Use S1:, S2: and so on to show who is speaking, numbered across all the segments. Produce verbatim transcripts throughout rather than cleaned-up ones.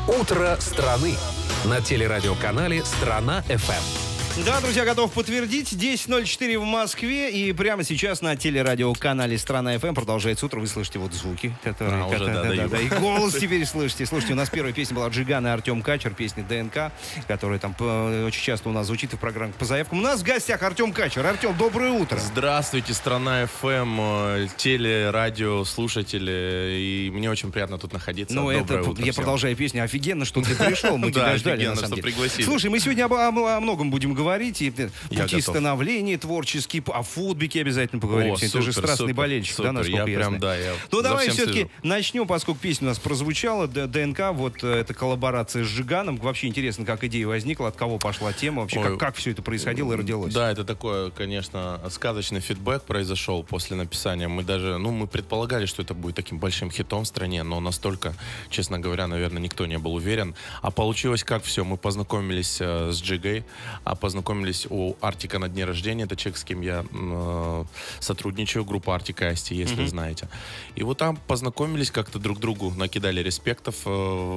S1: Утро страны на телерадиоканале «Страна-ФМ».
S2: Да, друзья, готов подтвердить. десять ноль четыре в Москве. И прямо сейчас на телерадиоканале «Страна-ФМ» продолжается утро. Вы слышите вот звуки, которые...
S3: А, уже, да,
S2: да,
S3: да,
S2: да, да, и голос теперь слышите. Слушайте, у нас первая песня была Джиган и Артем Качер, песня ДНК, которая там очень часто у нас звучит в программе по заявкам. У нас в гостях Артем Качер. Артем, доброе утро.
S3: Здравствуйте, «Страна-ФМ», теле, радио, слушатели. И мне очень приятно тут находиться.
S2: Ну, это,
S3: утро
S2: я
S3: всем.
S2: продолжаю песню. Офигенно, что ты пришел. Мы тебя ждали, на самом деле. Слушай, мы сегодня о многом будем говорить. И пути становления творческие, о футбике обязательно поговорим.
S3: О,
S2: Ты
S3: супер,
S2: же страстный
S3: супер,
S2: болельщик,
S3: супер.
S2: да, насколько
S3: я,
S2: я
S3: прям,
S2: знаю.
S3: да, я
S2: Ну, давай все-таки
S3: слежу.
S2: начнем, поскольку песня у нас прозвучала, ДНК, вот эта коллаборация с Жиганом. Вообще интересно, как идея возникла, от кого пошла тема, вообще, как, как все это происходило и родилось.
S3: Да, это такой, конечно, сказочный фидбэк произошел после написания. Мы даже, ну, мы предполагали, что это будет таким большим хитом в стране, но настолько, честно говоря, наверное, никто не был уверен. А получилось как все. Мы познакомились э, с Джигой, а познакомились у Артика на дне рождения. Это человек, с кем я э, сотрудничаю, группа Артик и Асти, если mm-hmm. знаете. И вот там познакомились, как-то друг другу накидали респектов э,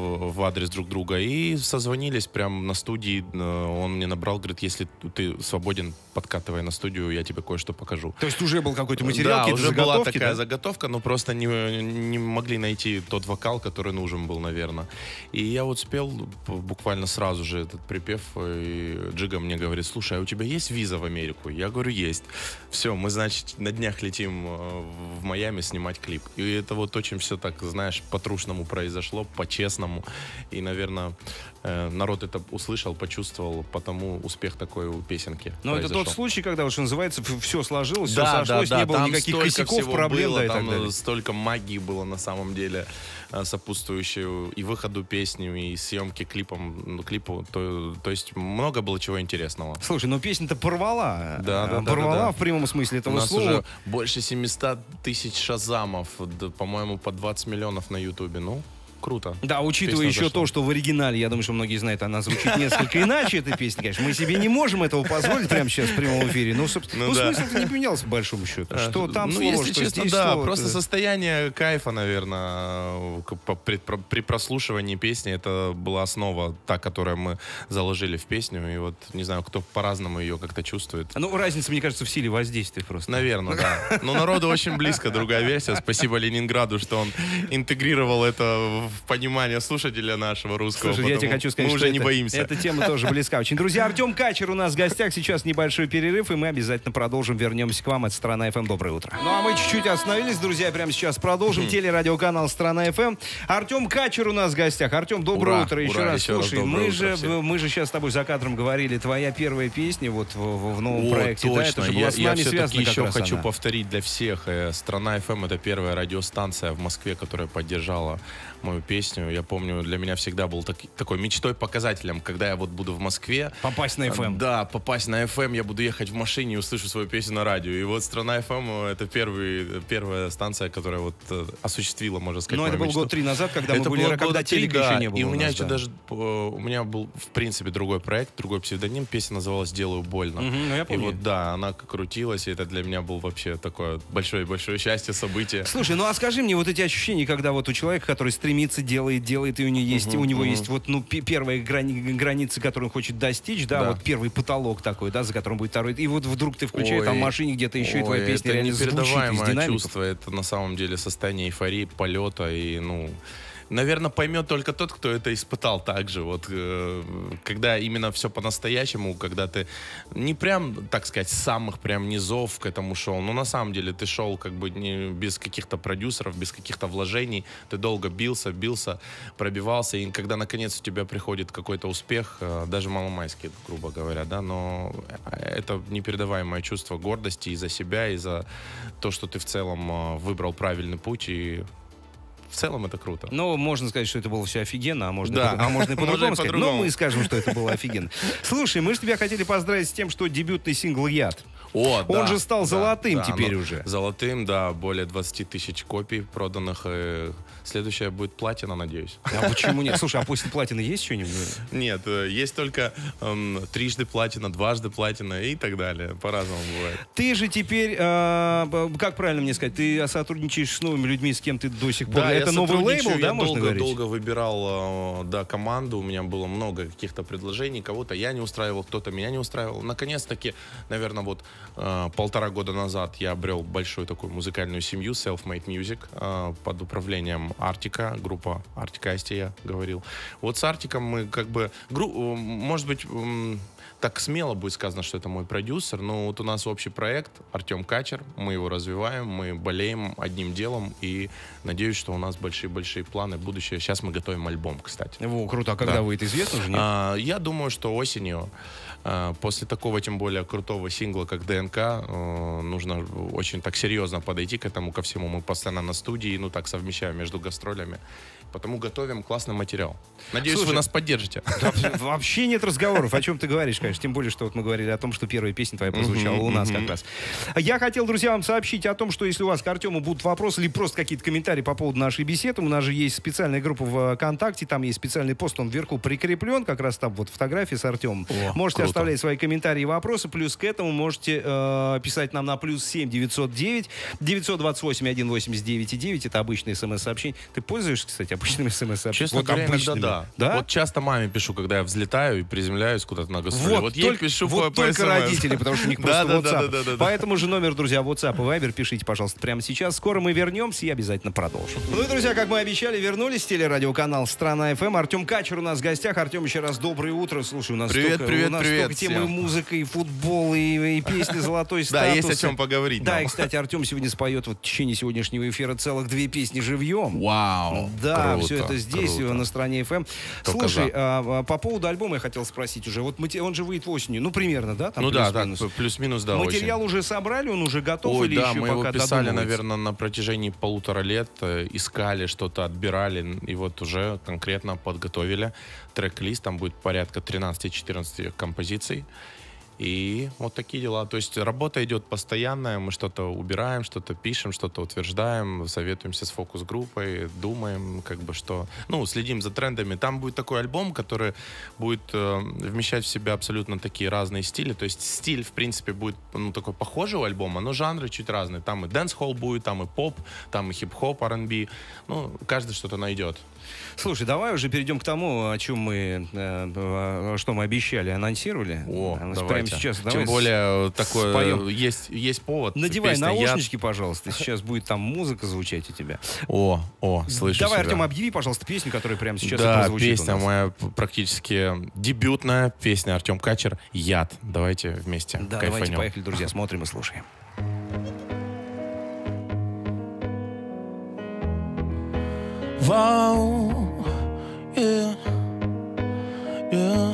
S3: в адрес друг друга и созвонились прямо на студии. Э, он мне набрал, говорит, если ты свободен, подкатывай на студию, я тебе кое-что покажу.
S2: То есть уже был какой-то материал,
S3: да, уже была такая
S2: да?
S3: заготовка, но просто не, не могли найти тот вокал, который нужен был, наверное. И я вот спел буквально сразу же этот припев, и Джига мне говорит, слушай, а у тебя есть виза в Америку? Я говорю, есть. Все, мы, значит, на днях летим в Майами снимать клип. И это вот очень все так, знаешь, по-трушному произошло, по-честному. И, наверное, народ это услышал, почувствовал, потому успех такой у песенки.
S2: Но
S3: произошел.
S2: Это тот случай, когда, что называется, все сложилось,
S3: да,
S2: все сошлось,
S3: да, да,
S2: не было
S3: там
S2: никаких косяков, проблем,
S3: было,
S2: да, и
S3: там
S2: так далее.
S3: столько магии было на самом деле сопутствующей и выходу песни, и съемке клипом, ну, клипу. То, то есть много было чего интересного.
S2: Слушай, ну песня-то порвала.
S3: Да, да,
S2: порвала
S3: да, да, да.
S2: в прямом смысле этого
S3: У нас
S2: слова.
S3: уже больше семьсот тысяч шазамов, да, по-моему, по двадцать миллионов на Ютубе. Ну, круто.
S2: Да, учитывая
S3: Песня
S2: еще
S3: зашла.
S2: то, что в оригинале, я думаю, что многие знают, она звучит несколько иначе, эта песня, конечно. Мы себе не можем этого позволить прямо сейчас в прямом эфире. Ну, собственно, ну, ну да. смысл-то не поменялся, по большому счету. Что там
S3: ну,
S2: слово,
S3: если
S2: что
S3: честно,
S2: здесь
S3: да,
S2: слово.
S3: просто
S2: это...
S3: состояние кайфа, наверное, при, при прослушивании песни, это была основа, та, которую мы заложили в песню, и вот, не знаю, кто по-разному ее как-то чувствует.
S2: Ну, разница, мне кажется, в силе воздействия просто.
S3: Наверное, да. Но народу очень близко другая версия. Спасибо Ленинграду, что он интегрировал это в понимание слушателя нашего русского.
S2: Слушай, я тебе хочу сказать,
S3: мы
S2: что
S3: уже не
S2: это,
S3: боимся.
S2: Эта тема тоже близка очень. Друзья, Артем Качер у нас в гостях. Сейчас небольшой перерыв, и мы обязательно продолжим. Вернемся к вам. Это «Страна-ФМ». Доброе утро. Ну, а мы чуть-чуть остановились, друзья. Прямо сейчас продолжим. Mm-hmm. Телерадиоканал «Страна-ФМ». Артем Качер у нас в гостях. Артем, доброе
S3: ура,
S2: утро. Еще
S3: ура,
S2: раз.
S3: еще
S2: Слушай,
S3: раз
S2: мы,
S3: утро
S2: же,
S3: всем.
S2: мы же сейчас с тобой за кадром говорили. Твоя первая песня вот в, в новом
S3: О,
S2: проекте.
S3: точно.
S2: Да, это же была
S3: я,
S2: с нами
S3: я
S2: связана как
S3: еще
S2: раз
S3: хочу
S2: она.
S3: повторить для всех. «Страна-ФМ» — это первая радиостанция в Москве, которая поддержала мою песню. Я помню, для меня всегда был так, такой мечтой, показателем, когда я вот буду в Москве.
S2: Попасть на эф эм.
S3: Да, попасть на эф эм. Я буду ехать в машине и услышу свою песню на радио. И вот «Страна-ФМ» — это первый, первая станция, которая вот осуществила, можно сказать,
S2: Но
S3: мою
S2: это был
S3: мечту.
S2: год три назад, когда
S3: это
S2: мы были, когда телека
S3: да,
S2: еще не было.
S3: И у, у меня
S2: нас,
S3: еще
S2: да.
S3: даже, у меня был, в принципе, другой проект, другой псевдоним. Песня называлась «Делаю больно».
S2: Угу, ну я
S3: и
S2: помню.
S3: вот, да, она крутилась, и это для меня был вообще такое большое-большое счастье, событие.
S2: Слушай, ну а скажи мне вот эти ощущения, когда вот у человека, который стремится, делает, делает, и у него есть,
S3: Угу,
S2: у него
S3: угу.
S2: есть вот, ну, п- первая грани- граница, которую он хочет достичь, да,
S3: Да.
S2: вот первый потолок такой, да, за которым будет второй, и вот вдруг ты включаешь
S3: Ой,
S2: там в машине где-то еще, и твоя
S3: ой,
S2: песня
S3: это
S2: реально звучит из
S3: непередаваемое
S2: динамиков.
S3: чувство, это на самом деле состояние эйфории, полета, и, ну... Наверное, поймет только тот, кто это испытал так же. Вот, э, когда именно все по-настоящему, когда ты не прям, так сказать, с самых прям низов к этому шел, но на самом деле ты шел как бы не, без каких-то продюсеров, без каких-то вложений, ты долго бился, бился, пробивался, и когда наконец у тебя приходит какой-то успех, э, даже маломайский, грубо говоря, да, но это непередаваемое чувство гордости и за себя, и за то, что ты в целом э, выбрал правильный путь, и в целом это круто.
S2: Ну, можно сказать, что это было все офигенно, а можно,
S3: Да.
S2: а можно и по-другому
S3: Можно и
S2: сказать.
S3: по-другому.
S2: Но мы скажем, что это было офигенно. Слушай, мы же тебя хотели поздравить с тем, что дебютный сингл «Яд».
S3: О,
S2: Он
S3: да,
S2: же стал
S3: да,
S2: золотым
S3: да,
S2: теперь
S3: ну,
S2: уже.
S3: Золотым, да, более двадцать тысяч копий проданных. И следующая будет платина, надеюсь.
S2: А почему нет? Слушай, а после платины есть что-нибудь?
S3: Нет, есть только эм, трижды платина, дважды платина и так далее. По-разному бывает.
S2: Ты же теперь, э, как правильно мне сказать, ты сотрудничаешь с новыми людьми, с кем ты до сих пор.
S3: Да,
S2: это это новый лейбл, да,
S3: я
S2: можно
S3: долго,
S2: говорить?
S3: долго выбирал, да, команду, у меня было много каких-то предложений, кого-то я не устраивал, кто-то меня не устраивал. Наконец-таки, наверное, вот э, полтора года назад я обрел большую такую музыкальную семью, Self-Made Music, э, под управлением Артика, группа Артика Асти, я говорил. Вот с Артиком мы как бы, гру, может быть, так смело будет сказано, что это мой продюсер, но вот у нас общий проект Артем Качер, мы его развиваем, мы болеем одним делом, и надеюсь, что у нас большие-большие планы в будущее. Сейчас мы готовим альбом, кстати.
S2: Во, круто. А когда
S3: Да.
S2: выйдет, известно уже, нет?
S3: А, я думаю, что осенью, а, после такого, тем более, крутого сингла, как ДНК, а, нужно очень так серьезно подойти к этому, ко всему. Мы постоянно на студии, ну так совмещаем между гастролями. Потому готовим классный материал. Надеюсь,
S2: Слушай,
S3: вы нас поддержите.
S2: Да, вообще нет разговоров, о чем ты говоришь, конечно. Тем более, что вот мы говорили о том, что первая песня твоя прозвучала у нас как раз. Я хотел, друзья, вам сообщить о том, что если у вас к Артему будут вопросы или просто какие-то комментарии по поводу нашей беседы, у нас же есть специальная группа в ВКонтакте, там есть специальный пост, он вверху прикреплен, как раз там вот фотографии с Артемом.
S3: О,
S2: можете
S3: круто.
S2: оставлять свои комментарии и вопросы, плюс к этому можете э, писать нам на плюс семь девятьсот девять девятьсот двадцать восемь сто восемьдесят девять девять, это обычные смс-сообщения. Ты пользуешься, кстати, обычными смс-сообщениями?
S3: Честно
S2: Вот
S3: говоря, иногда
S2: обычными.
S3: да.
S2: Да?
S3: Вот часто маме пишу, когда я взлетаю и приземляюсь куда-то на гастроли.
S2: Вот,
S3: Вот ей
S2: только,
S3: пишу
S2: вот
S3: по, по
S2: только
S3: СМС.
S2: родители, потому что у них
S3: Да,
S2: просто
S3: да,
S2: WhatsApp.
S3: да, да, да, да.
S2: Поэтому же номер, друзья, WhatsApp и Viber пишите, пожалуйста, прямо сейчас. Скоро мы вернемся и обязательно продолжим. Ну и, друзья, как мы обещали, вернулись. Телерадиоканал «Страна эф эм». Артем Качер у нас в гостях. Артем, еще раз доброе утро. Слушай, у нас
S3: Привет,
S2: столько,
S3: привет,
S2: у нас
S3: привет
S2: столько тем и
S3: всем.
S2: музыка, и футбол, и, и песни «Золотой статус».
S3: Да, есть о чем поговорить.
S2: Да,
S3: нам.
S2: и, кстати, Артем сегодня споет вот в течение сегодняшнего эфира целых две песни живьем.
S3: Вау.
S2: Да,
S3: круто,
S2: все это здесь,
S3: круто.
S2: на «Стране эф эм».
S3: Только
S2: Слушай,
S3: за.
S2: а, а, по поводу альбома я хотел спросить уже. Вот мати- он же выйдет осенью, ну, примерно, да? Там
S3: Ну да, так,
S2: плюс-минус?
S3: плюс-минус, да,
S2: Материал
S3: очень.
S2: уже собрали, он уже готов
S3: Ой,
S2: или
S3: да,
S2: еще
S3: мы его
S2: пока
S3: писали,
S2: додумывается?
S3: наверное, на протяжении полутора лет, э, искали, что-то отбирали, и вот уже конкретно подготовили трек-лист, там будет порядка тринадцать-четырнадцать композиций. И вот такие дела. То есть работа идет постоянная, мы что-то убираем, что-то пишем, что-то утверждаем, советуемся с фокус-группой, думаем, как бы что... Ну, следим за трендами. Там будет такой альбом, который будет э, вмещать в себя абсолютно такие разные стили. То есть стиль, в принципе, будет, ну, такой похожий у альбома, но жанры чуть разные. Там и дэнс-холл будет, там и поп, там и хип-хоп, ар энд би. Ну, каждый что-то найдет.
S2: Слушай, давай уже перейдем к тому, о чем мы, э, что мы обещали, анонсировали.
S3: О,
S2: Прямо
S3: давайте.
S2: сейчас.
S3: Тем
S2: Давай
S3: более, такое,
S2: споем.
S3: есть, есть повод.
S2: Надевай
S3: Песня «Яд».
S2: наушнички, пожалуйста. Сейчас будет там музыка звучать у тебя.
S3: О, о, слышу
S2: Давай,
S3: себя.
S2: Артем, объяви, пожалуйста, песню, которая прямо сейчас и
S3: Да,
S2: прозвучит у
S3: песня
S2: нас.
S3: моя п- практически дебютная песня Артем Качер «Яд». Давайте вместе
S2: Да,
S3: кайфанем.
S2: давайте, поехали, друзья, смотрим и слушаем.
S3: Вау, yeah, yeah,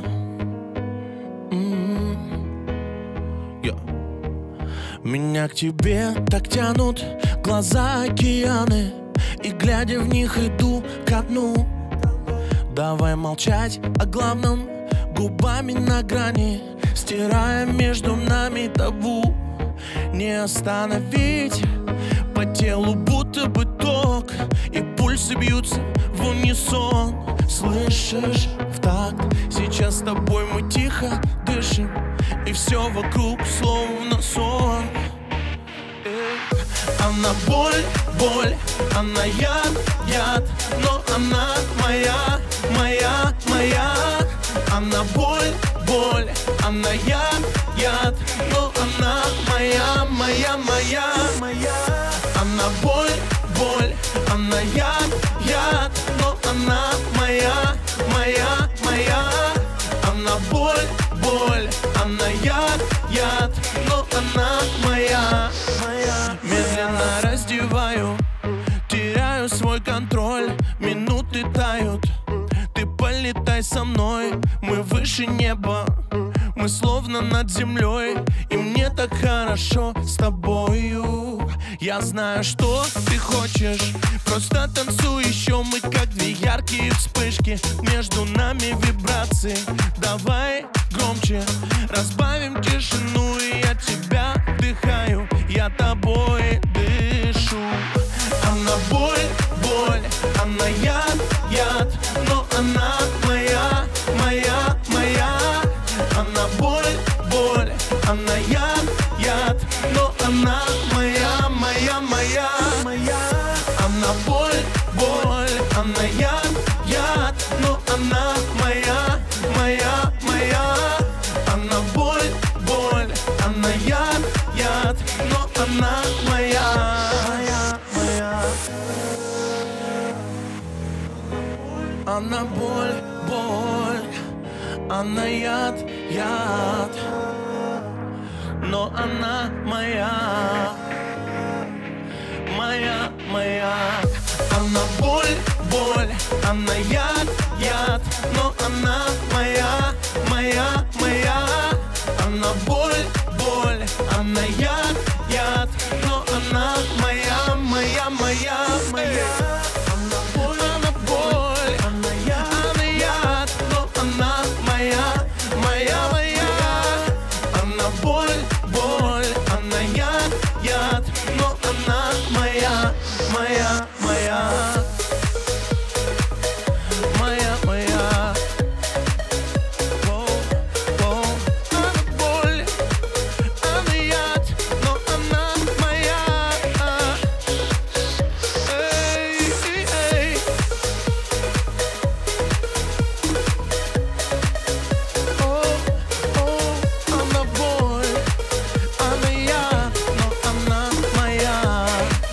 S3: м, yeah. Меня к тебе так тянут глаза океаны, и глядя в них иду ко дну. Давай молчать о главном губами на грани, стирая между нами табу. Не остановить по телу будто бы ток, и пульсы бьются в унисон. Слышишь, в такт, сейчас с тобой мы тихо дышим, и все вокруг словно сон. Эй. Она боль, боль, она яд, яд, но она моя, моя, моя. Она боль, боль, она яд, яд, но она моя, моя, моя, моя. Она боль, боль, она яд, яд, но она моя, моя, моя. Она боль, боль, она яд, яд, но она моя, моя. Медленно раздеваю, теряю свой контроль, минуты тают. Ты полетай со мной, мы выше неба, мы словно над землей, и мне так хорошо с тобою. Я знаю, что ты хочешь, просто танцуй еще, мы как две яркие вспышки, между нами вибрации. Давай громче, разбавим тишину, и я тебя вдыхаю, я тобой дышу. Она боль, боль, она яд, яд, но она моя, моя, моя. Она боль, боль, она яд, яд, но она моя, моя, моя, моя. Она боль, боль, Она боль, боль, она яд, яд, но она моя, моя, моя. Она боль, боль, она яд, яд, но она моя, моя, моя. Она боль, боль, она яд, яд, но она моя, моя, моя, моя. Она боль, она боль, она яд, она яд, но она моя, моя, моя. Она боль, боль, она яд, яд, но она моя, моя, моя. Моя, моя. О, о, она боль, она яд, но она моя. Эй, эй, эй. О, о, она боль, она яд, но она моя.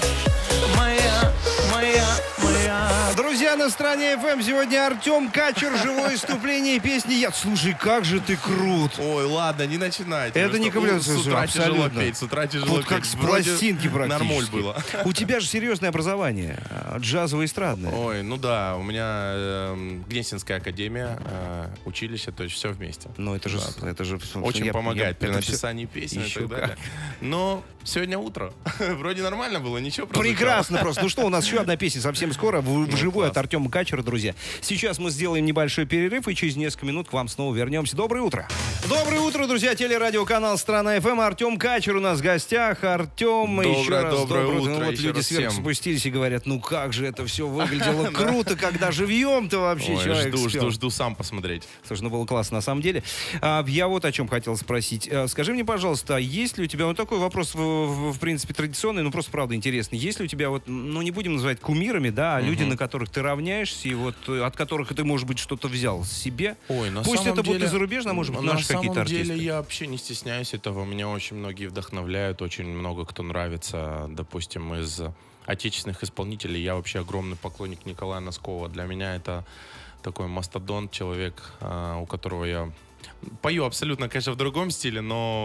S3: Моя, моя, моя.
S2: Друзья, на Стране эф эм сегодня Артем Качер, живое выступление песни «Яд». Слушай, как же ты крут.
S3: Ой, ладно, не начинайте.
S2: Это не комплимент,
S3: С утра тяжело
S2: абсолютно.
S3: петь, с утра тяжело
S2: Вот как
S3: петь.
S2: с
S3: Вроде
S2: пластинки практически.
S3: Нормуль было.
S2: У тебя же серьезное образование, джазово-эстрадное.
S3: Ой, ну да, у меня э, Гнесинская академия, э, училище, то есть все вместе.
S2: Ну, это же...
S3: Да.
S2: Это же
S3: Очень
S2: я-
S3: помогает
S2: я-
S3: при
S2: это всё-
S3: написании песен
S2: Еще
S3: и так далее. Но сегодня утро. Вроде нормально было, ничего прозвучало.
S2: Прекрасно просто. Ну что, у нас еще одна песня совсем скоро, в- вживую от
S3: класс.
S2: Артема Качера, друзья. Сейчас мы сделаем небольшой перерыв, и через несколько минут к вам снова вернемся. Доброе утро. Доброе утро, друзья. Телерадиоканал «Страна эф эм». Артем Качер у нас в гостях. Артем,
S3: Доброе,
S2: еще раз
S3: доброе утро,
S2: Ну, вот
S3: еще
S2: люди
S3: раз
S2: сверху
S3: всем.
S2: спустились и говорят, ну как же это все выглядело круто, когда живьем-то вообще
S3: Ой,
S2: человек
S3: жду,
S2: спел.
S3: жду, жду сам посмотреть.
S2: Слушай, ну было классно на самом деле. А, я вот о чем хотел спросить. А, скажи мне, пожалуйста, а есть ли у тебя вот такой вопрос, в, в- в принципе, традиционный, ну просто правда интересный. Есть ли у тебя вот, ну не будем называть кумирами, да, а люди, на которых ты равняешься, и вот э, от которых ты, может быть, что-то взял себе?
S3: Ой, на
S2: Пусть
S3: самом
S2: это будет
S3: деле-
S2: и зарубежно, а может быть,
S3: на
S2: наши какие-то
S3: самом
S2: артисты.
S3: деле я вообще не стесняюсь этого. Меня очень многие вдохновляют, очень много кто нравится, допустим, из отечественных исполнителей. Я вообще огромный поклонник Николая Носкова. Для меня это такой мастодонт, человек, а, у которого я пою абсолютно, конечно, в другом стиле,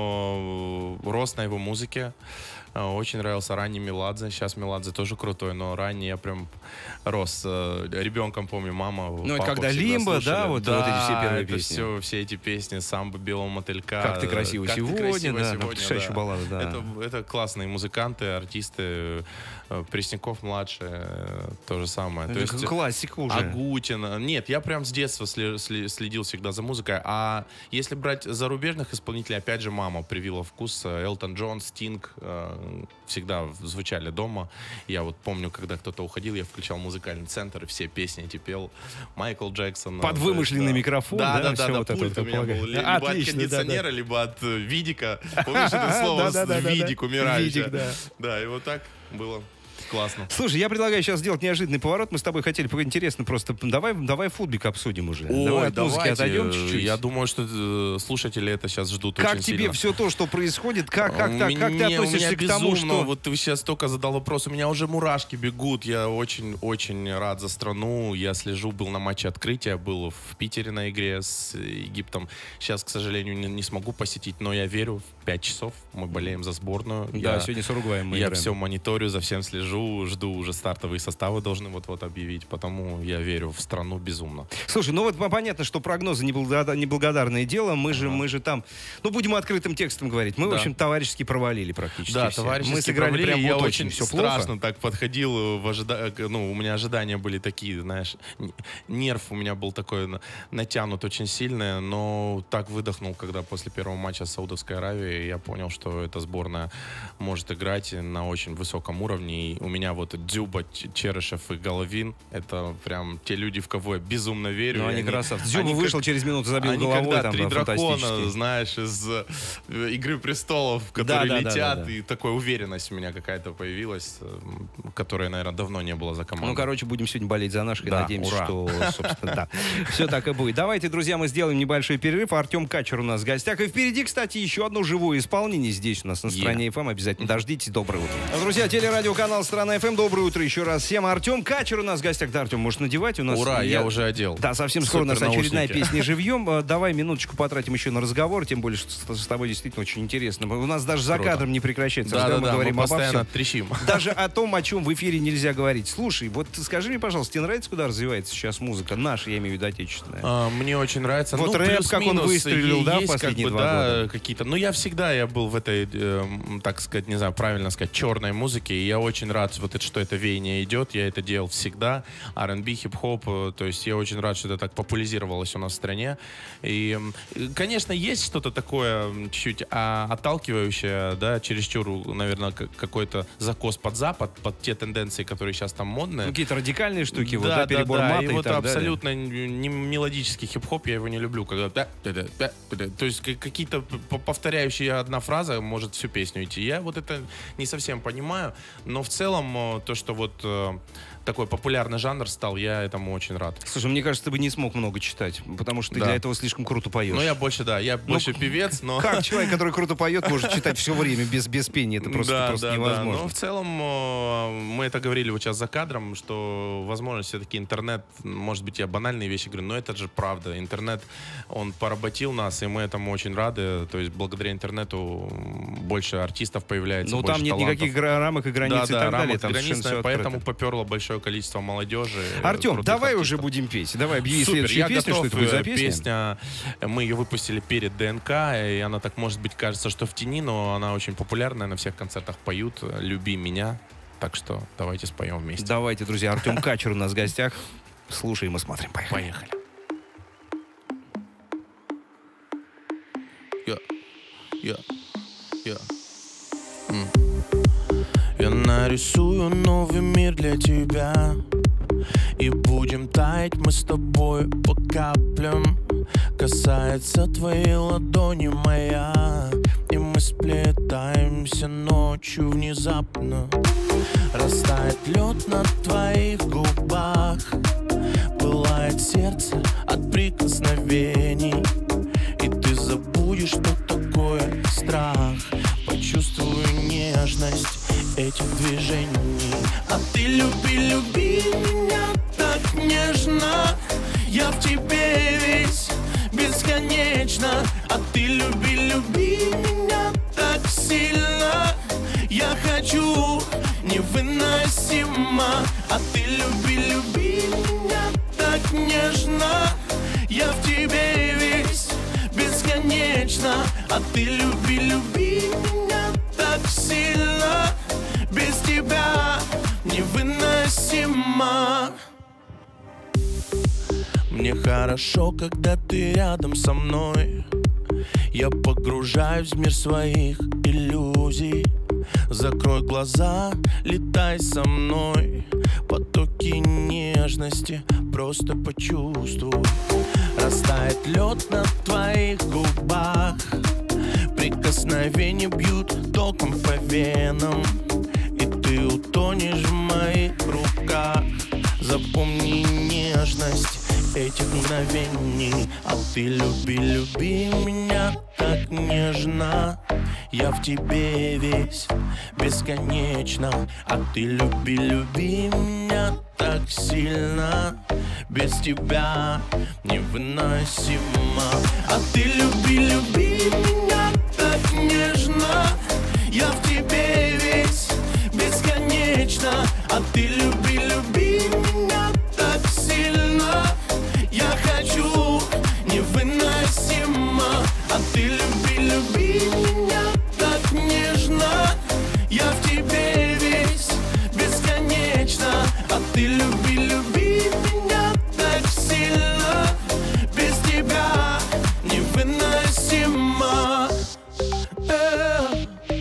S3: но рос на его музыке. А, Очень нравился ранний Меладзе. Сейчас Меладзе тоже крутой, но ранний я прям рос. э, Ребенком помню, мама,
S2: Ну, и
S3: папа
S2: когда
S3: всегда
S2: «Лимбо»,
S3: слушали.
S2: да, вот- вот эти все первые
S3: это
S2: песни.
S3: Все, все эти песни, «Самбо белого мотылька».
S2: «Как ты красива
S3: «Как ты
S2: сегодня»,
S3: красива
S2: да, там
S3: сегодня»,
S2: потрясающая баллада, да.
S3: Это, это классные музыканты, артисты. э, Пресняков-младший, э, то же самое. То
S2: Это
S3: есть,
S2: классика уже.
S3: Агутин. Нет, я прям с детства сли- сли- следил всегда за музыкой. А если брать зарубежных исполнителей, опять же, мама привила вкус. Элтон Джон, Стинг э, всегда звучали дома. Я вот помню, когда кто-то уходил, я включал музыкальный центр, и все песни эти пел. Майкл Джексон.
S2: Под
S3: э, то
S2: вымышленный
S3: есть, да.
S2: микрофон,
S3: Да,
S2: да,
S3: да, да,
S2: всё
S3: да,
S2: вот это
S3: пульт
S2: вот
S3: у меня
S2: полагаю.
S3: был. Ли-
S2: Да,
S3: Либо от
S2: отлично, да, да.
S3: кондиционера, либо от э, видика. Помнишь это слово?
S2: Да-да-да-да-да.
S3: Видик умирающий.
S2: Видик, да.
S3: Да, и вот так было. Классно.
S2: Слушай, я предлагаю сейчас сделать неожиданный поворот. Мы с тобой хотели поговорить интересно просто. Давай, давай футбик обсудим уже. давай от музыки
S3: давайте.
S2: отойдем чуть-чуть.
S3: Я думаю, что э, слушатели это сейчас ждут
S2: Как
S3: очень
S2: тебе
S3: сильно.
S2: все то, что происходит? Как, как,
S3: У
S2: так, как ты
S3: меня-
S2: относишься
S3: у меня
S2: к тому,
S3: безумно,
S2: что...
S3: Вот ты сейчас только задал вопрос, у меня уже мурашки бегут. Я очень-очень рад за страну. Я слежу, был на матче открытия, был в Питере на игре с Египтом. Сейчас, к сожалению, не, не смогу посетить, но я верю, в пять часов мы болеем за сборную.
S2: Да,
S3: я,
S2: сегодня с Уругваем мы
S3: Я
S2: играем.
S3: все мониторю, за всем слежу, жду уже стартовые составы должны вот-вот объявить, потому я верю в страну безумно.
S2: Слушай, ну вот понятно, что прогнозы неблагода- неблагодарное дело. Мы же, мы же там, ну будем открытым текстом говорить. Мы, в
S3: Да.
S2: общем, товарищески провалили практически
S3: Да,
S2: все.
S3: товарищески
S2: Мы сыграли
S3: провалили,
S2: прям
S3: я
S2: вот
S3: очень
S2: все
S3: страшно
S2: плохо.
S3: так подходил, в ожида... ну, у меня ожидания были такие, знаешь, н- нерв у меня был такой на- натянут очень сильный, но так выдохнул, когда после первого матча с Саудовской Аравией я понял, что эта сборная может играть на очень высоком уровне, и у меня вот Дзюба, Ч- Черышев и Головин, это прям те люди, в кого я безумно верю.
S2: Ну,
S3: и
S2: они красавцы. Дзюба
S3: они как-
S2: вышел через минуту, забил
S3: они
S2: головой,
S3: когда
S2: там,
S3: три
S2: да,
S3: дракона,
S2: фантастически.
S3: знаешь, из э, «Игры престолов», которые
S2: Да, да, да,
S3: летят,
S2: да, да.
S3: и такая уверенность у меня какая-то появилась, э, которой, наверное, давно не было за команду.
S2: Ну, короче, будем сегодня болеть за наших и
S3: Да,
S2: надеемся,
S3: ура.
S2: что, собственно, да, все так и будет. Давайте, друзья, мы сделаем небольшой перерыв. Артем Качер у нас в гостях. И впереди, кстати, еще одно живое исполнение здесь у нас на
S3: Е.
S2: стране эф эм. Обязательно дождитесь. Доброе утро. Друзья, телерадиоканал «Страна эф эм». Доброе утро еще раз всем. Артем Качер у нас в гостях. Да, Артем, можешь надевать у нас.
S3: Ура, я, я уже одел.
S2: Да, совсем скоро у нас очередная песня «Живьем». Давай минуточку потратим еще на разговор, тем более, что с тобой действительно очень интересно. У нас даже за кадром не прекращается
S3: да,
S2: разговор,
S3: да,
S2: мы
S3: да,
S2: говорим
S3: мы
S2: обо
S3: постоянно
S2: всем.
S3: трещим.
S2: Даже о том, о чем в эфире нельзя говорить. Слушай, вот скажи мне, пожалуйста, тебе нравится, куда развивается сейчас музыка? Наша, я имею в виду, отечественная.
S3: А, мне очень нравится.
S2: Вот
S3: ну,
S2: рэп, как он выстрелил, да, в последние
S3: как бы,
S2: два
S3: да,
S2: года?
S3: какие-то. Ну, я всегда я был в этой, э, так сказать, не знаю, правильно сказать, черной музыке. И я очень рад, вот это, что это веяние идет. Я это делал всегда. ар энд би, хип-хоп. То есть я очень рад, что это так популяризировалось у нас в стране. И, конечно, есть что-то такое чуть-чуть а, отталкивающее, да, чересчур, наверное, какой-то закос под Запад, под те тенденции, которые сейчас там модные.
S2: Какие-то радикальные штуки,
S3: да,
S2: вот, да,
S3: да,
S2: перебор
S3: да,
S2: мата
S3: и,
S2: и
S3: вот
S2: так
S3: абсолютно
S2: далее.
S3: не мелодический хип-хоп, я его не люблю. Когда да, да, да, да, да. То есть какие-то повторяющие одна фраза может всю песню идти. Я вот это не совсем понимаю, но в целом то, что вот такой популярный жанр стал, я этому очень рад.
S2: Слушай, мне кажется, ты бы не смог много читать, потому что ты
S3: Да.
S2: для этого слишком круто поешь.
S3: Ну, я больше, да, я
S2: Ну,
S3: больше певец, но...
S2: Как человек, который круто поет, может читать все время без, без пения? Это просто,
S3: да,
S2: просто
S3: да,
S2: невозможно.
S3: Да. Но в целом э, мы это говорили вот сейчас за кадром, что, возможно, все-таки интернет, может быть, я банальные вещи говорю, но это же правда. Интернет, он поработил нас, и мы этому очень рады. То есть благодаря интернету больше артистов появляется,
S2: Ну,
S3: больше
S2: там нет
S3: талантов.
S2: никаких гра- рамок и границ
S3: Да,
S2: и
S3: да,
S2: так далее.
S3: рамок
S2: Там
S3: границ,
S2: совершенно всё
S3: поэтому
S2: открыто.
S3: поперло большое количество молодежи.
S2: Артем,
S3: крутых
S2: давай
S3: артистов.
S2: уже будем петь. Давай, объяви
S3: Супер,
S2: следующую
S3: я
S2: песню,
S3: готов.
S2: что это будет за
S3: Э,
S2: песня.
S3: Песня, мы ее выпустили перед ДНК, и она так, может быть, кажется, что в тени, но она очень популярная, на всех концертах поют «Люби меня». Так что давайте споем вместе.
S2: Давайте, друзья, Артем Качер у нас в гостях. Слушаем и смотрим. Поехали.
S3: Поехали. Я, я, я. М. Я нарисую новый мир для тебя, и будем таять мы с тобой по каплям. Касается твоей ладони моя, и мы сплетаемся ночью внезапно. Растает лед на твоих губах, пылает сердце от прикосновений, и ты забудешь, что такое страх. Почувствую нежность этих движений. А ты люби, люби меня так нежно, я в тебе весь бесконечно. А ты люби, люби меня так сильно, я хочу невыносимо. А ты люби, люби меня так нежно, я в тебе весь бесконечно. А ты люби, люби меня так сильно, без тебя невыносимо. Мне хорошо, когда ты рядом со мной. Я погружаюсь в мир своих иллюзий. Закрой глаза, летай со мной. Потоки нежности просто почувствуй. Растает лед на твоих губах, прикосновения бьют током по венам, и ты утонешь в моих руках. Запомни нежность этих мгновений. А ты люби, люби меня так нежно, я в тебе весь бесконечно. А ты люби, люби меня так сильно, без тебя невыносимо. А ты люби, люби меня так нежно, я в тебе весь бесконечно. А ты люби, люби меня так сильно, я хочу невыносимо. А ты люби, люби меня так нежно, я в тебе весь бесконечно. А ты люби, люби меня так сильно, без тебя невыносимо. Э,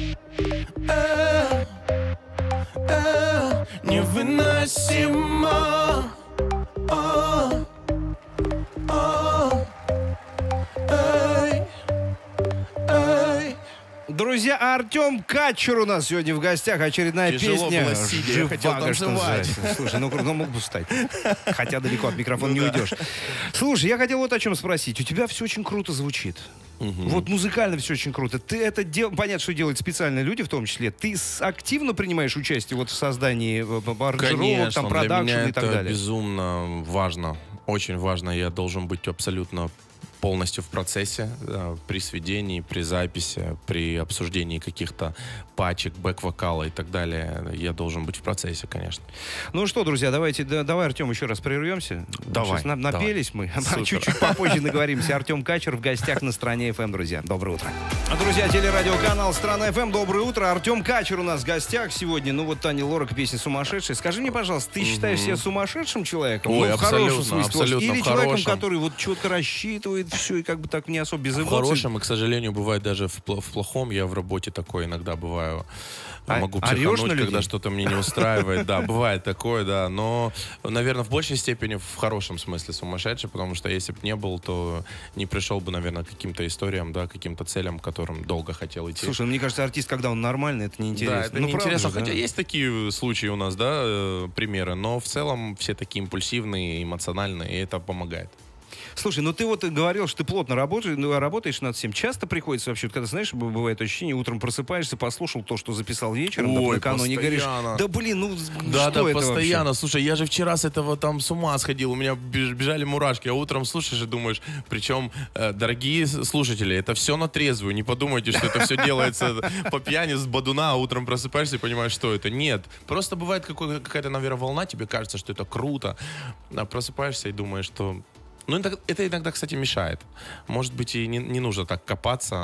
S3: э, э, невыносимо. О, о, эй, эй.
S2: Друзья, друзья, Артем Качер у нас сегодня в гостях. Очередная
S3: Тяжело
S2: песня.
S3: было сидя, я хотел
S2: «Живаго», что
S3: танцевать.
S2: называется. Слушай, ну, ну мог бы встать. Хотя далеко от микрофона
S3: Ну
S2: не
S3: да.
S2: уйдешь. Слушай, я хотел вот о чем спросить. У тебя все очень круто звучит. Вот музыкально все очень круто. Ты это дел... Понятно, что делают специальные люди, в том числе. Ты с- активно принимаешь участие вот в создании э, б- б- аранжировок,
S3: Конечно,
S2: там,
S3: для
S2: продакшн
S3: меня
S2: и так
S3: это
S2: далее?
S3: безумно важно, очень важно. Я должен быть абсолютно полностью в процессе, да, при сведении, при записи, при обсуждении каких-то пачек, бэк-вокала и так далее. Я должен быть в процессе, конечно.
S2: Ну что, друзья, давайте, да, давай, Артем, еще раз прервемся.
S3: Давай,
S2: Сейчас на- напелись мы.
S3: Супер.
S2: Чуть-чуть попозже наговоримся. Артем Качер в гостях на Стране эф эм, друзья. Доброе утро. Друзья, телерадиоканал Страна эф эм. Доброе утро. Артем Качер у нас в гостях сегодня. Ну вот Таня Лорак, песня «Сумасшедшая». Скажи мне, пожалуйста, ты считаешь себя сумасшедшим человеком?
S3: Ой,
S2: Ну, в хорошем
S3: абсолютно,
S2: смысле слова.
S3: абсолютно
S2: Или
S3: в
S2: человеком,
S3: хорошем.
S2: который вот четко рассчитывает все и как бы так не особо без
S3: В
S2: эмоций?
S3: хорошем и, к сожалению, бывает даже в, пл- в плохом. Я в работе такой иногда бываю.
S2: А-
S3: Могу
S2: орешь на
S3: психануть,
S2: людей?
S3: когда что-то мне не устраивает. Да, бывает такое, да. Но, наверное, в большей степени в хорошем смысле сумасшедший, потому что если бы не был, то не пришел бы, наверное, к каким-то историям, да, каким-то целям, к которым долго хотел идти.
S2: Слушай, мне кажется, артист, когда он нормальный, это неинтересно.
S3: Да, это
S2: Ну, правда
S3: неинтересно.
S2: же, да?
S3: Хотя есть такие случаи у нас, да, э, примеры, но в целом все такие импульсивные, эмоциональные, и это помогает.
S2: Слушай, ну ты вот говорил, что ты плотно работаешь, ну, работаешь над всем. Часто приходится вообще, вот когда, знаешь, б- бывает ощущение, утром просыпаешься, послушал то, что записал вечером, да,
S3: Ой,
S2: накануне, и говоришь,
S3: постоянно.
S2: да блин, ну
S3: Да,
S2: что
S3: да,
S2: это
S3: постоянно.
S2: вообще?
S3: Слушай, я же вчера с этого там с ума сходил. У меня беж- бежали мурашки. А утром слушаешь и думаешь, причем, э, дорогие с- слушатели, это все на трезвую. Не подумайте, что это все делается по пьяни с бадуна, а утром просыпаешься и понимаешь, что это. Нет. Просто бывает какой- какая-то, наверное, волна, тебе кажется, что это круто. А просыпаешься и думаешь, что... Ну, это, это иногда, кстати, мешает. Может быть, и не, не нужно так копаться,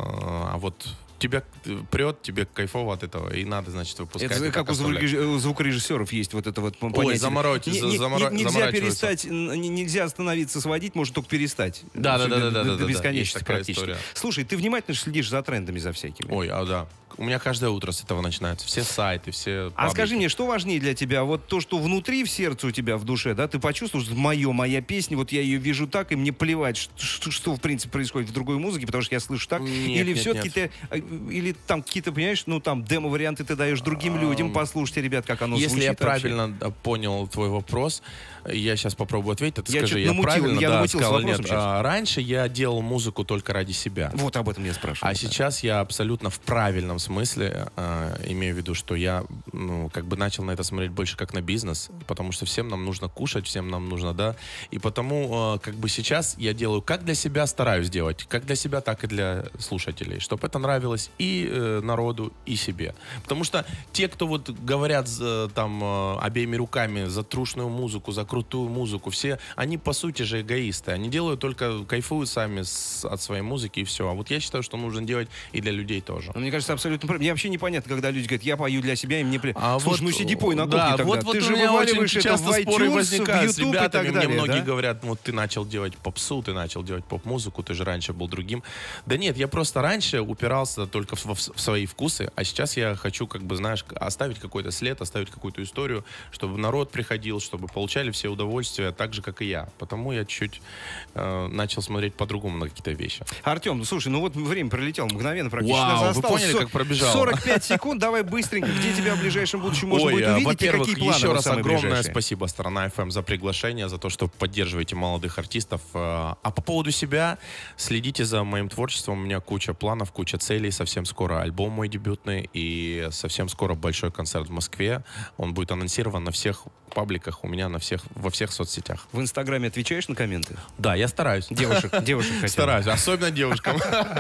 S3: а вот тебя прет, тебе кайфово от этого, и надо, значит, выпускать.
S2: Это
S3: и
S2: как
S3: так
S2: у звук-
S3: оставлять.
S2: у звукорежиссеров есть вот это вот понятие.
S3: заморочь-
S2: Не-
S3: за-
S2: не-
S3: замора-
S2: не- Нельзя
S3: заморачиваться.
S2: перестать, н- не- нельзя остановиться сводить, можно только перестать.
S3: Да, да,
S2: Всё
S3: да,
S2: до-
S3: да, да,
S2: до-
S3: да,
S2: До
S3: да,
S2: бесконечности
S3: есть такая
S2: практически.
S3: история.
S2: Слушай, ты внимательно следишь за трендами, за всякими?
S3: Ой, а да. У меня каждое утро с этого начинается. Все сайты, все
S2: А скажи мне, что важнее для тебя? Вот то, что внутри, в сердце у тебя, в душе, да, ты почувствовал, что мое, моя песня, вот я ее вижу так, и мне плевать, что, что, что, в принципе происходит в другой музыке, потому что я слышу так.
S3: Нет,
S2: или
S3: нет,
S2: все-таки
S3: нет.
S2: ты, э, или там какие-то, понимаешь, ну там демо-варианты ты даешь другим людям, послушайте, ребят, как оно
S3: Если
S2: звучит
S3: я
S2: вообще.
S3: правильно да, понял твой вопрос, я сейчас попробую ответить. Ты
S2: Я
S3: скажи,
S2: чё-то
S3: я
S2: намутил,
S3: правильно
S2: я
S3: да,
S2: намутил с
S3: сказал,
S2: вопросом
S3: нет.
S2: сейчас.
S3: А, раньше я делал музыку только ради себя.
S2: Вот об этом я спрашиваю.
S3: А
S2: да.
S3: сейчас я абсолютно в правильном смысле э, имею в виду, что я, ну, как бы начал на это смотреть больше как на бизнес, потому что всем нам нужно кушать, всем нам нужно, да, и потому, э, как бы сейчас я делаю как для себя, стараюсь делать, как для себя, так и для слушателей, чтобы это нравилось и э, народу, и себе. Потому что те, кто вот говорят э, там э, обеими руками за трушную музыку, за крутую музыку, все, они по сути же эгоисты, они делают только, кайфуют сами с- от своей музыки и все. А вот я считаю, что нужно делать и для людей тоже.
S2: Ну, мне кажется, абсолютно правильно. Мне вообще непонятно, когда люди говорят, я пою для себя, и мне плевать.
S3: А
S2: Слушай,
S3: вот,
S2: ну сиди пой на кухне
S3: да,
S2: тогда.
S3: вот, вот
S2: Ты
S3: у
S2: же
S3: меня
S2: вываливаешь
S3: очень
S2: это
S3: часто
S2: в
S3: споры
S2: iTunes,
S3: возникают
S2: в
S3: с
S2: YouTube и
S3: ребятами.
S2: так
S3: Мне
S2: далее,
S3: многие
S2: да?
S3: говорят, ну ты начал делать попсу, ты начал делать поп-музыку, ты же раньше был другим. Да нет, я просто раньше упирался только в, в- в свои вкусы, а сейчас я хочу, как бы, знаешь, оставить какой-то след, оставить какую-то историю, чтобы народ приходил, чтобы получали все удовольствия так же, как и я. Потому я чуть э, начал смотреть по-другому на какие-то вещи.
S2: Артем, ну слушай, ну вот время пролетело мгновенно практически.
S3: Вау,
S2: Нас
S3: вы
S2: осталось
S3: поняли,
S2: со-
S3: как пробежало?
S2: сорок пять секунд, давай быстренько, где тебя в ближайшем будущем можно
S3: Ой,
S2: будет
S3: а,
S2: увидеть, и
S3: во-первых,
S2: какие планы
S3: еще
S2: вот
S3: раз
S2: самые
S3: огромное
S2: ближайшие?
S3: спасибо Страна эф эм за приглашение, за то, что поддерживаете молодых артистов. А по поводу себя, следите за моим творчеством. У меня куча планов, куча целей. Совсем скоро альбом мой дебютный и совсем скоро большой концерт в Москве. Он будет анонсирован на всех пабликах, у меня на всех, во всех соцсетях.
S2: В Инстаграме отвечаешь на комменты?
S3: Да, я стараюсь.
S2: Девушек, девушек хотя бы.
S3: Стараюсь, особенно девушкам.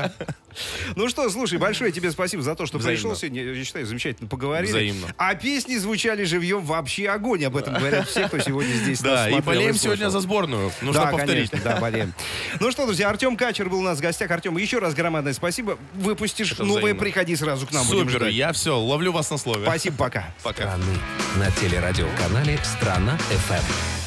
S2: Ну что, слушай, большое тебе спасибо за то, что
S3: Взаимно.
S2: пришел сегодня. Я считаю, замечательно поговорили.
S3: Взаимно.
S2: А песни звучали живьем, вообще огонь. Об этом говорят все, кто сегодня здесь нас
S3: Да, и
S2: смотрел
S3: болеем
S2: слушал.
S3: сегодня за сборную. Нужно
S2: Да,
S3: повторить.
S2: конечно, да, болеем. Ну что, друзья, Артем Качер был у нас в гостях. Артем, еще раз громадное спасибо. Выпустишь
S3: Это
S2: новое,
S3: взаимно.
S2: приходи сразу к нам. будем
S3: Супер,
S2: ждать.
S3: я все, ловлю вас на слове.
S2: Спасибо, пока.
S3: Пока.
S1: Страны на телерадиоканале «Страна эф эм».